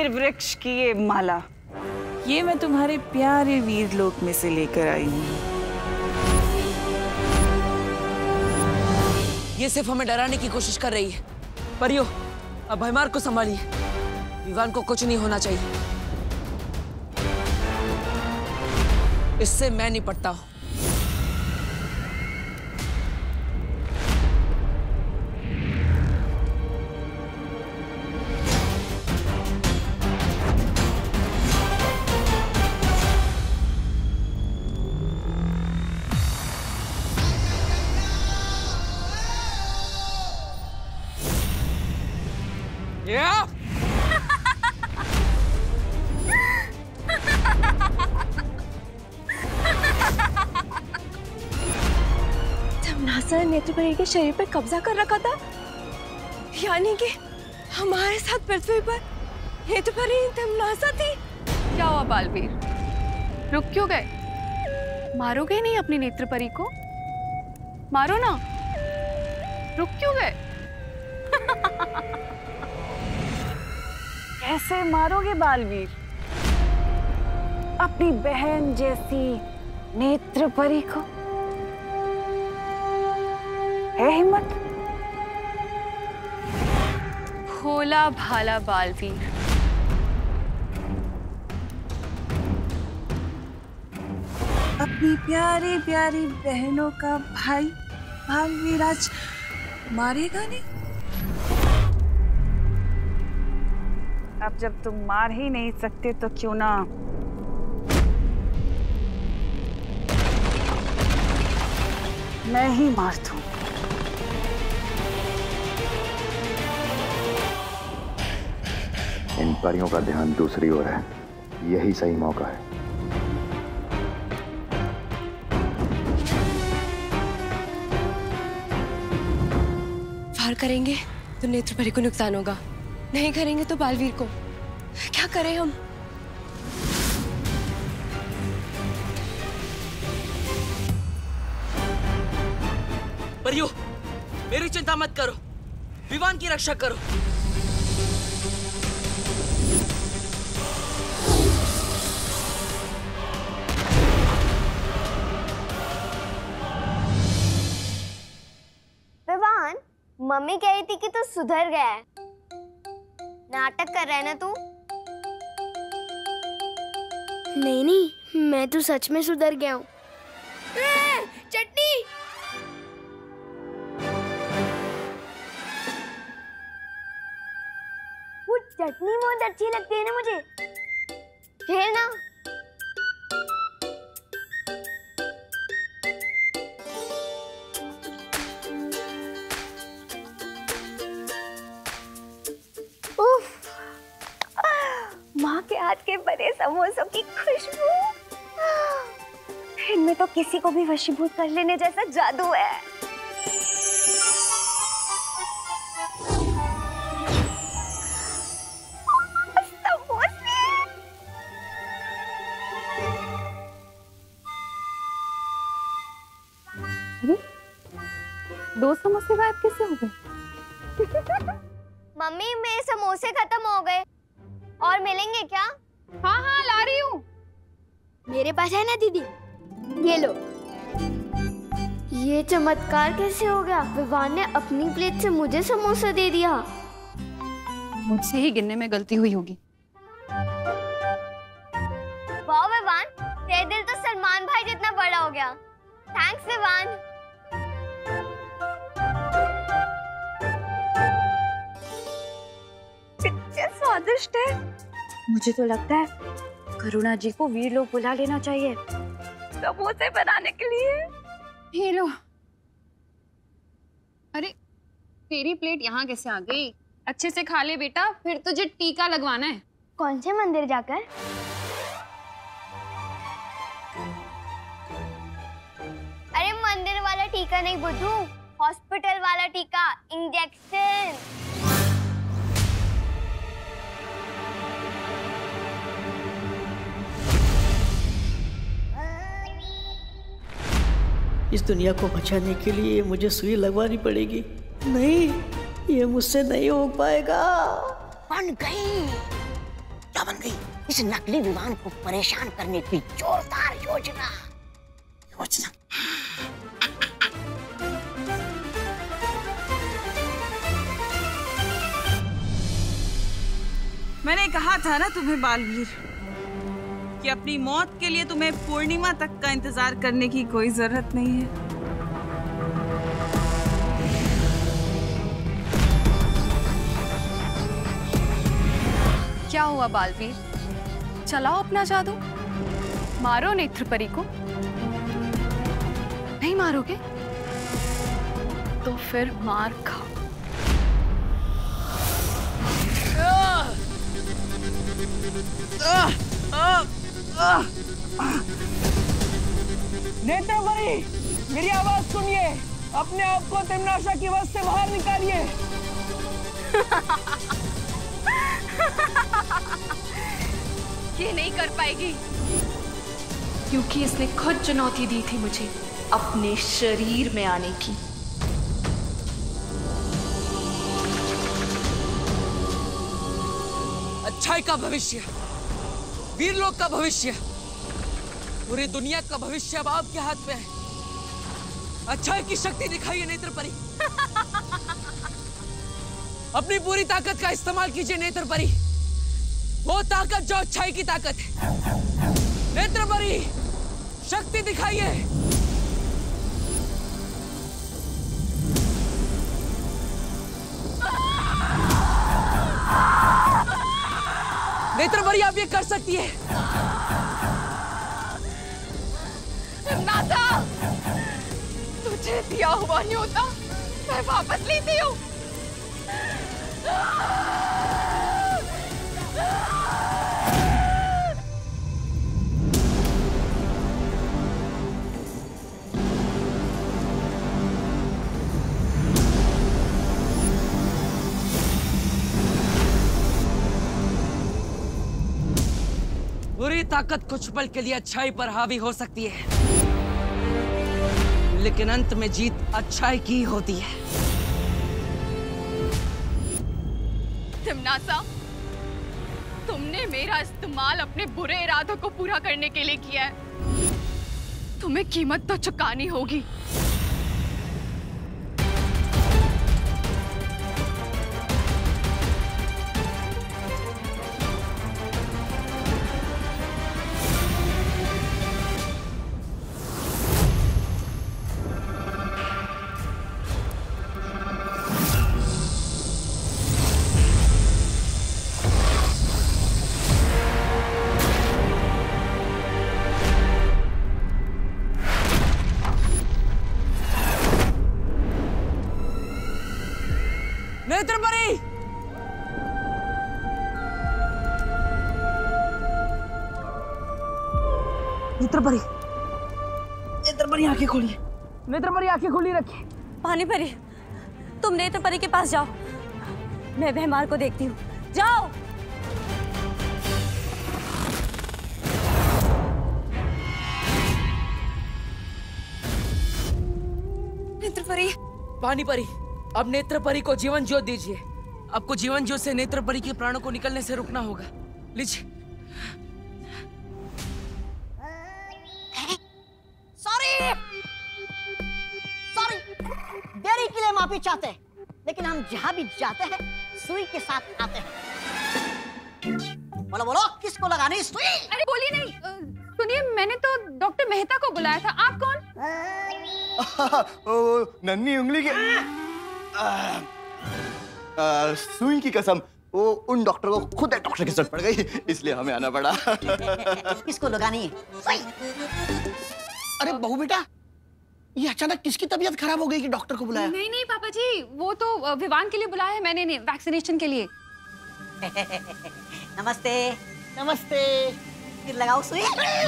वीर वृक्ष की ये माला, ये मैं तुम्हारे प्यारे वीर-लोक में से लेकर आई हूँ। ये सिर्फ हमें डराने की कोशिश कर रही है। परियो, अब भैमार को संभालिए। विवान को कुछ नहीं होना चाहिए। इससे मैं निपटता हूं। तिम्नासा ने नेत्रपरी के शरीर पर कब्जा कर रखा था, यानी कि हमारे साथ पृथ्वी पर नेत्रपरी तिम्नासा थी। क्या हुआ बालवीर, रुक क्यों गए? मारोगे नहीं अपनी नेत्रपरी को? मारो ना, रुक क्यों गए? कैसे मारोगे बालवीर अपनी बहन जैसी नेत्रपरी को? है हिम्मत? भोला भाला बालवीर, अपनी प्यारी प्यारी बहनों का भाई बालवीर आज मारेगा नहीं? अब जब तुम मार ही नहीं सकते तो क्यों ना मैं ही मार दूं। इन परियों का ध्यान दूसरी ओर है, यही सही मौका है। वार करेंगे तो नेत्रपरी को नुकसान होगा, नहीं करेंगे तो बालवीर को। क्या करें हम? परियो, मेरी चिंता मत करो, विवान की रक्षा करो। विवान, मम्मी कह रही थी कि तू सुधर गया है। नाटक कर रहा है ना तू? नहीं, मैं तो सच में सुधर गया हूँ। चटनी! वो चटनी बहुत अच्छी लगती है ना मुझे। खेल ना। माँ के हाथ के बने समोसों की खुशबू, इनमें तो किसी को भी वशीभूत कर लेने जैसा जादू है। अरे, 2 समोसे गायब कैसे हो गए? मम्मी, मेरे समोसे खत्म हो गए। और मिलेंगे क्या? हाँ, ला रही हूँ। मेरे पास है ना दीदी, ये लो। ये चमत्कार कैसे हो गया? विवान ने अपनी प्लेट से मुझे समोसा दे दिया। मुझसे ही गिनने में गलती हुई होगी। वाह विवान, तेरा दिल तो सलमान भाई जितना बड़ा हो गया। थैंक्स विवान। स्वादिष्ट है। मुझे तो लगता है करुणा जी को वीर-लोक बुला लेना चाहिए समोसे बनाने के लिए। ये लो। अरे, तेरी प्लेट यहाँ कैसे आ गई? अच्छे से खा ले बेटा, फिर तुझे टीका लगवाना है। कौन से मंदिर जाकर? अरे मंदिर वाला टीका नहीं बुद्धू, हॉस्पिटल वाला टीका, इंजेक्शन। इस दुनिया को बचाने के लिए मुझे सुई लगवानी पड़ेगी। नहीं, ये मुझसे नहीं हो पाएगा। बन गई। बन गई इस नकली विवान को परेशान करने की जोरदार योजना। मैंने कहा था ना तुम्हें बालवीर कि अपनी मौत के लिए तुम्हें पूर्णिमा तक का इंतजार करने की कोई जरूरत नहीं है। क्या हुआ बालवीर? चलाओ अपना जादू, मारो नेत्रपरी को। नहीं मारोगे तो फिर मार खाओ। नेत्रपरी, मेरी आवाज सुनिए, अपने आप को तिम्नाशा की वश से बाहर निकालिए। ये नहीं कर पाएगी क्योंकि इसने खुद चुनौती दी थी मुझे अपने शरीर में आने की। अच्छाई का भविष्य, वीर-लok का भविष्य, पूरी दुनिया का भविष्य अब आपके हाथ में है। अच्छाई की शक्ति दिखाइए नेत्रपरी। अपनी पूरी ताकत का इस्तेमाल कीजिए नेत्रपरी, वो ताकत जो अच्छाई की ताकत है। नेत्रपरी, शक्ति दिखाइए। नेत्रपरी, आप ये कर सकती है। नाता, तुझे दिया हुआ नहीं होता, मैं वापस लेती हूँ। बुरी ताकत कुछ पल के लिए अच्छाई पर हावी हो सकती है, लेकिन अंत में जीत अच्छाई की होती है। तिम्नासा, तुमने मेरा इस्तेमाल अपने बुरे इरादों को पूरा करने के लिए किया है। तुम्हें कीमत तो चुकानी होगी। नेत्रपरी, नेत्रपरी, नेत्रपरी आंखें खोलिए। नेत्रपरी आंखें खोली रखिए। पानीपरी, तुम नेत्रपरी के पास जाओ, मैं भैमार को देखती हूँ। जाओ। नेत्रपरी। पानीपरी, अब नेत्रपरी को जीवन ज्योत दीजिए। आपको जीवन ज्योत से नेत्रपरी के प्राणों को निकलने से रुकना होगा। लीजिए। सॉरी, देरी के लिए माफी चाहते हैं, लेकिन हम जहाँ भी जाते हैं सुई के साथ आते हैं। बोलो बोलो, किसको लगानी सुई? अरे बोलिए नहीं। सुनिए, मैंने तो डॉक्टर मेहता को बुलाया था। आप कौन? नन्ही उंगली के सुई की कसम, वो उन डॉक्टर को खुद डॉक्टर की जरूरत पड़ गई, इसलिए हमें आना पड़ा। किसको लगानी है सुई? अरे बहू बेटा, ये अचानक किसकी तबीयत खराब हो गई कि डॉक्टर को बुलाया? नहीं नहीं पापा जी, वो तो विवान के लिए बुलाया है मैंने, वैक्सीनेशन के लिए। नमस्ते। नमस्ते। फिर लगाओ सुई।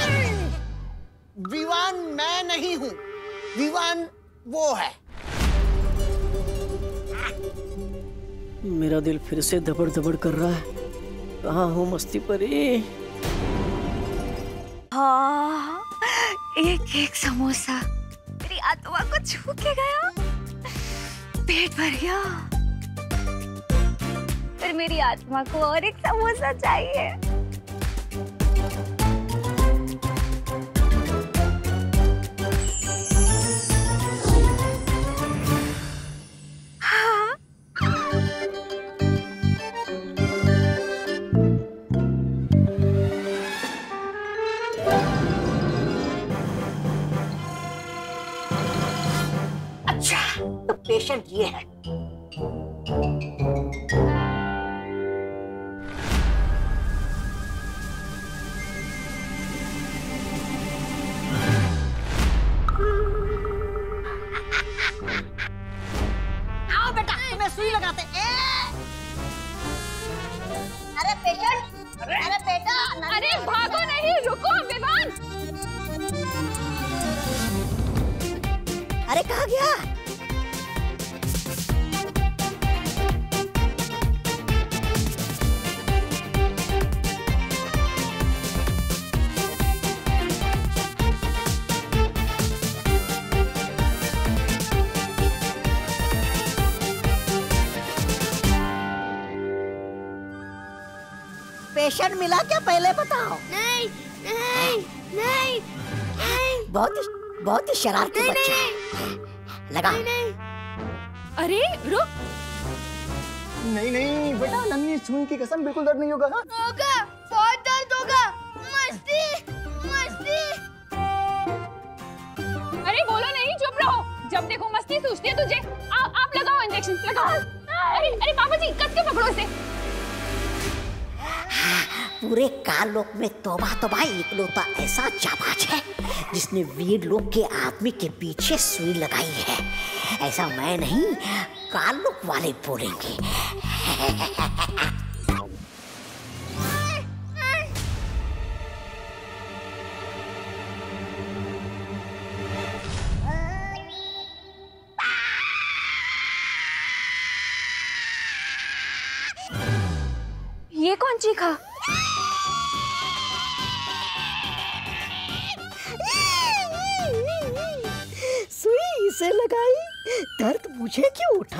विवान मैं नहीं हूँ, विवान वो है। मेरा दिल फिर से धबड़ धबड़ कर रहा है। कहाँ हो मस्ती परी? हाँ, एक एक समोसा मेरी आत्मा को छू के गया, पेट भर गया। फिर मेरी आत्मा को और एक समोसा चाहिए। पेशेंट ये है। आओ बेटा, तुम्हें सुई लगाते। अरे पेशेंट, अरे बेटा, अरे भागो नहीं, रुको विवान। अरे कहाँ गया? पेशेंट मिला क्या, पहले बताओ। नहीं नहीं नहीं नहीं, बहुत ही शरारती बच्चा है। लगा। अरे रुक। नहीं नहीं बेटा, नन्ही सुई की कसम, बिल्कुल दर्द नहीं होगा। होगा, बहुत दर्द होगा। मस्ती मस्ती। अरे बोलो नहीं, चुप रहो। जब देखो मस्ती सूझती है तुझे। आप लगाओ इंजेक्शन, लगाओ। अरे अरे बाबा जी, कस के पकड़ो इसे। पूरे काल लोक में तौबा तौबा इकलौता ऐसा जाबाज है जिसने वीर लोक के आदमी के पीछे सुई लगाई है। ऐसा मैं नहीं, काल लोक वाले बोलेंगे। ये कौन चीखा? सुई इसे लगाई, दर्द मुझे क्यों उठा?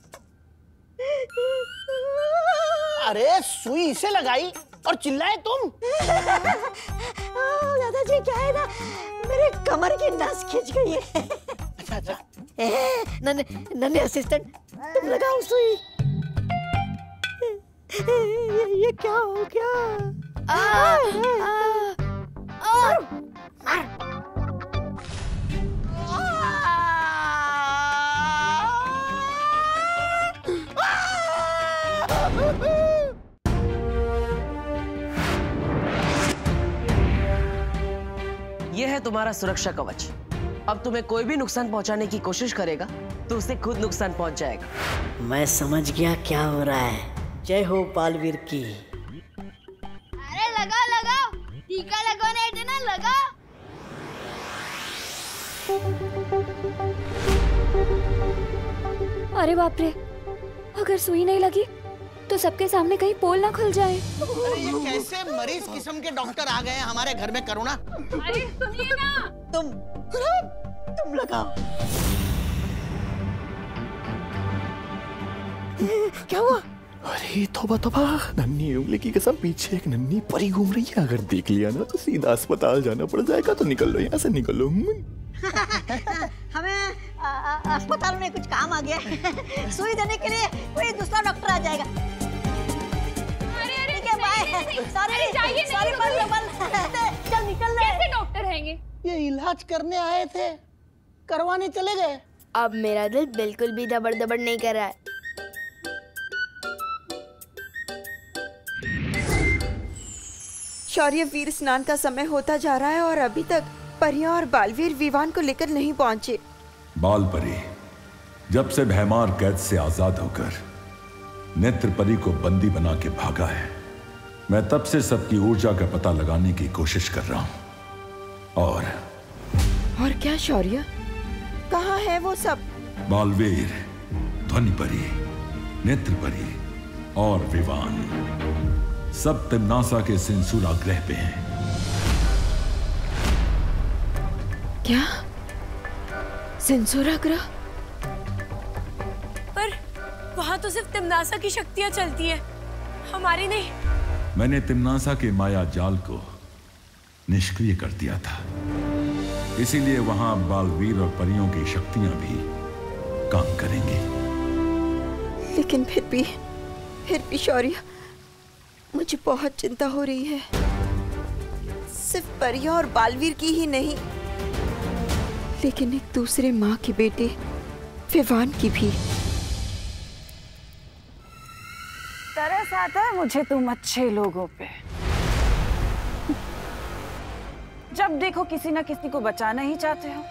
अरे सुई इसे लगाई और चिल्लाए तुम। दादाजी क्या है ना, मेरे कमर की नस खिंच गई है। अच्छा। नन्हे असिस्टेंट, तुम लगाओ सुई। ये क्या हो गया? यह है तुम्हारा सुरक्षा कवच। अब तुम्हें कोई भी नुकसान पहुंचाने की कोशिश करेगा तो उसे खुद नुकसान पहुंच जाएगा। मैं समझ गया क्या हो रहा है। जय हो बालवीर की। अरे लगा लगा, टीका लगवाने थे ना, लगा। अरे बाप रे, अगर सुई नहीं लगी तो सबके सामने कहीं पोल ना खुल जाए। अरे ये कैसे मरीज किस्म के डॉक्टर आ गए हैं हमारे घर में, करुणा। अरे सुनिए ना। तुम लगाओ। क्या हुआ? अरे तौबा तौबा, नन्ही उंगली की कसम, पीछे एक नन्ही परी घूम रही है। अगर देख लिया ना तो सीधा अस्पताल जाना पड़ जाएगा। तो निकल लो यहाँ से, निकल लो। हमें अस्पताल में कुछ काम आ गया है। सुई देने के लिए कोई दूसरा डॉक्टर आ जाएगा। अरे बाय। सॉरी, चल निकल ले। कैसे डॉक्टर हैंगे? ये इलाज करने आए थे, करवाने चले गए। अब मेरा दिल बिल्कुल भी दबड़ दबड़ नहीं कर रहा है। शौर्य, वीर स्नान का समय होता जा रहा है और अभी तक परियां और बालवीर विवान को लेकर नहीं पहुंचे। बालपरी जब से भैमार कैद से आजाद होकर नेत्रपरी को बंदी बना के भागा है, मैं तब से सबकी ऊर्जा का पता लगाने की कोशिश कर रहा हूं। और क्या शौर्य, कहाँ है वो सब? बालवीर, ध्वनिपरी, नेत्रपरी और विवान सब तिम्नासा के सिंसूरा ग्रह पे हैं। क्या? सिंसूरा ग्रह? पर वहाँ तो सिर्फ तिम्नासा की शक्तियाँ चलती है, हमारी नहीं। मैंने तिम्नासा के माया जाल को निष्क्रिय कर दिया था, इसीलिए वहां बालवीर और परियों की शक्तियां भी काम करेंगी। लेकिन फिर भी शौर्य, मुझे बहुत चिंता हो रही है। सिर्फ परियां और बालवीर की ही नहीं, लेकिन एक दूसरे माँ के बेटे विवान की भी। तरस आता है मुझे तुम अच्छे लोगों पे। जब देखो किसी ना किसी को बचाना ही चाहते हो।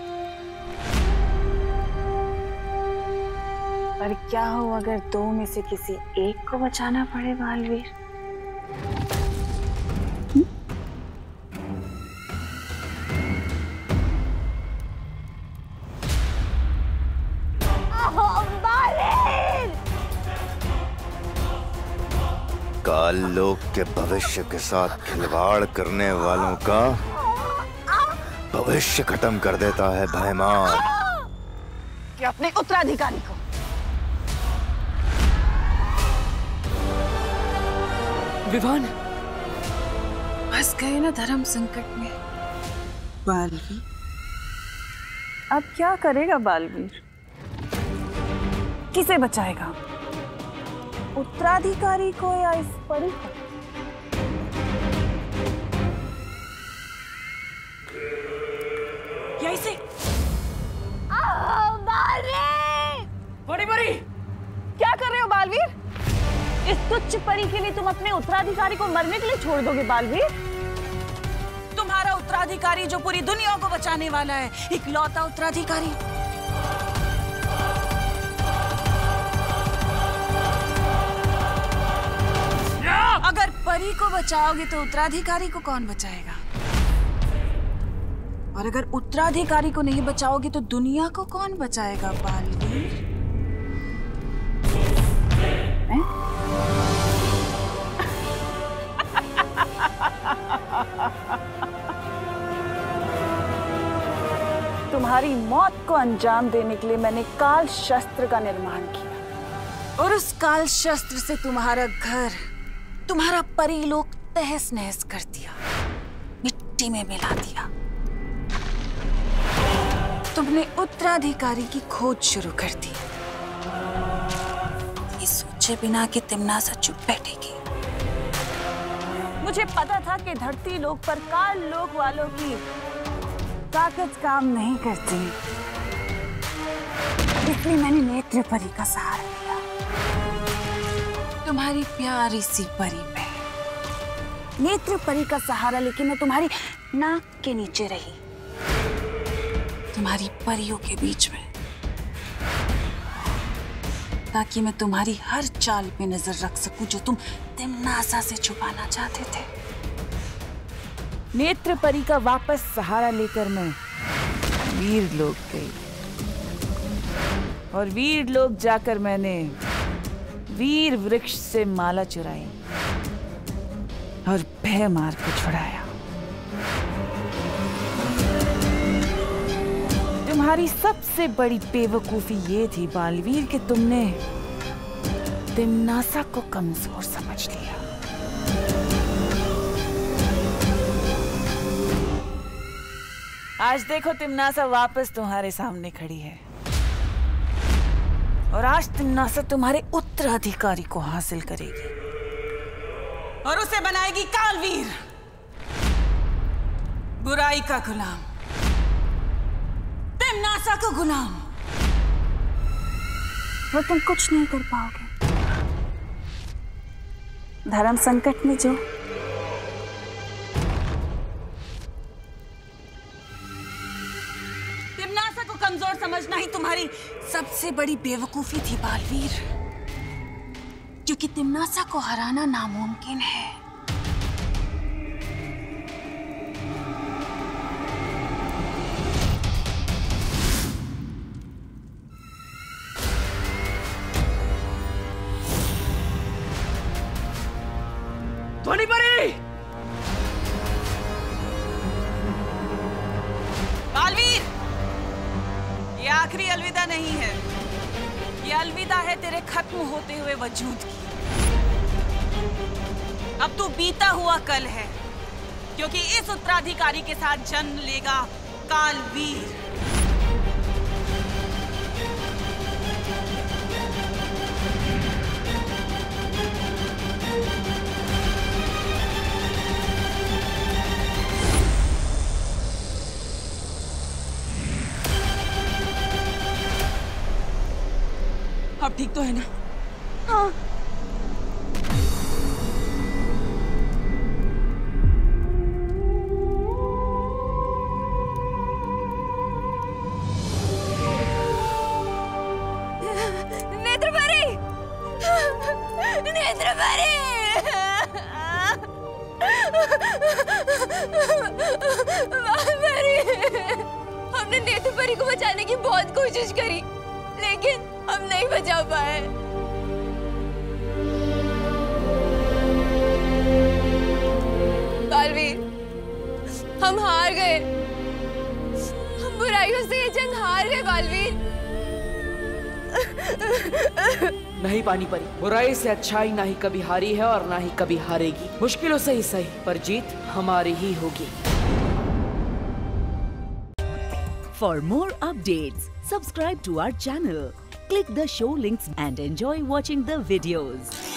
पर क्या हो अगर दो में से किसी एक को बचाना पड़े बालवीर? काल लोक के भविष्य के साथ खिलवाड़ करने वालों का भविष्य खत्म कर देता है भयमार। कि अपने उत्तराधिकारी को विवान फंस गए ना धर्म संकट में बालवीर। अब क्या करेगा बालवीर? किसे बचाएगा? उत्तराधिकारी को या इस परी को? या इसे? परी परी क्या कर रहे हो बालवीर? इस तुच्छ परी के लिए तुम अपने उत्तराधिकारी को मरने के लिए छोड़ दोगे बालवीर? तुम्हारा उत्तराधिकारी जो पूरी दुनिया को बचाने वाला है, इकलौता उत्तराधिकारी। अगर परी को बचाओगे तो उत्तराधिकारी को कौन बचाएगा? और अगर उत्तराधिकारी को नहीं बचाओगे तो दुनिया को कौन बचाएगा बालवीर? तुम्हारी मौत को अंजाम देने के लिए मैंने काल शस्त्र का निर्माण किया और उस काल शस्त्र से तुम्हारा घर, तुम्हारा परी-लोक तहस नहस कर दिया, मिट्टी में मिला दिया। तुमने उत्तराधिकारी की खोज शुरू कर दी, ये सोचे बिना कि तिम्नासा चुप बैठेगी। मुझे पता था कि धरती लोक पर काल लोक वालों की ताकत काम नहीं करती, इसलिए मैंने नेत्रपरी का सहारा लिया। तुम्हारी प्यारी सी परी पे नेत्रपरी का सहारा लेके मैं तुम्हारी नाक के नीचे रही, तुम्हारी परियों के बीच में, ताकि मैं तुम्हारी हर चाल पे नजर रख सकूं जो तुम तिम्नासा से छुपाना चाहते थे। नेत्रपरी का वापस सहारा लेकर मैं वीर-लोक गई और वीर-लोक जाकर मैंने वीर वृक्ष से माला चुराई और भयमार को छुड़ाया। तुम्हारी सबसे बड़ी बेवकूफी ये थी बालवीर कि तुमने तिम्नासा को कमजोर समझ लिया। आज देखो तिम्नासा वापस तुम्हारे सामने खड़ी है और आज तिम्नासा तुम्हारे उत्तराधिकारी को हासिल करेगी और उसे बनाएगी कालवीर, बुराई का गुलाम, तिम्नासा का गुलाम। वो तुम कुछ नहीं कर पाओगे। धर्म संकट में जो तिम्नासा को कमजोर समझना ही तुम्हारी सबसे बड़ी बेवकूफी थी बालवीर, क्योंकि तिम्नासा को हराना नामुमकिन है। परी बालवीर, ये आखिरी अलविदा नहीं है, ये अलविदा है तेरे खत्म होते हुए वजूद की। अब तू बीता हुआ कल है, क्योंकि इस उत्तराधिकारी के साथ जन्म लेगा कालवीर। ठीक तो है ना? हाँ। नेत्रपरी! नेत्रपरी! बालवेरी! हमने नेत्रपरी को बचाने की बहुत कोशिश करी, लेकिन हम नहीं बचा पाए। बालवीर, हम हार गए। हम बुराइयों से ये जंग हार गए बालवीर। नहीं पानी परी, बुराई से अच्छाई ना ही कभी हारी है और ना ही कभी हारेगी। मुश्किलों से ही सही, पर जीत हमारी ही होगी। For more updates, subscribe to our channel, click the show links and enjoy watching the videos.